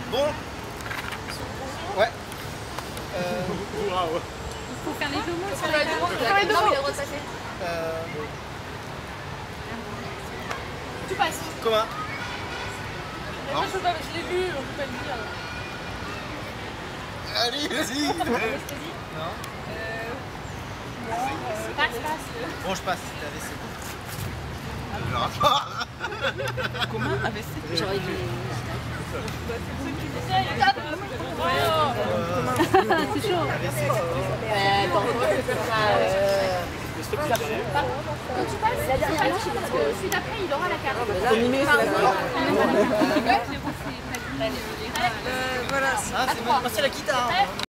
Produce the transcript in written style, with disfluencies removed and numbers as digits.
Bon. Ouais. Waouh. Il faut faire les deux mots. Il faut faire les deux mots. Non, mais il a le droit de passer. Tu passes. Comment? Moi, je peux pas, je l'ai lu, on peut pas le dire. Allez, vas-y. Non. Passe. Bon, je passe. L'AVC. Le rapport. Comment AVC? J'aurais dit. C'est chaud. Quand tu passes, la dernière marche, parce que celui d'après, il aura la carte. Voilà. Ah, c'est bon. C'est la guitare.